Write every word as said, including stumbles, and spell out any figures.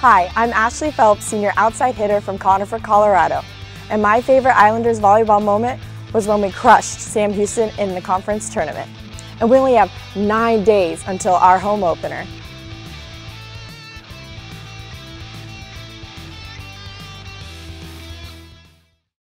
Hi, I'm Ashley Phelps, senior outside hitter from Conifer, Colorado. And my favorite Islanders volleyball moment was when we crushed Sam Houston in the conference tournament. And we only have nine days until our home opener.